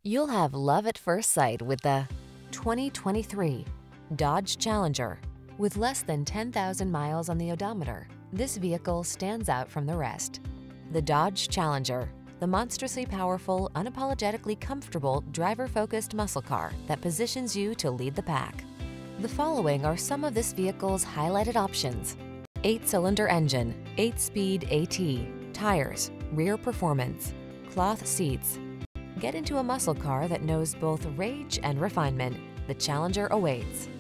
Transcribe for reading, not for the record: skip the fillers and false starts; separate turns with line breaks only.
You'll have love at first sight with the 2023 Dodge Challenger. With less than 10,000 miles on the odometer, this vehicle stands out from the rest. The Dodge Challenger, the monstrously powerful, unapologetically comfortable, driver-focused muscle car that positions you to lead the pack. The following are some of this vehicle's highlighted options: 8-cylinder engine, 8-speed AT, tires, rear performance, cloth seats. Get into a muscle car that knows both rage and refinement. The Challenger awaits.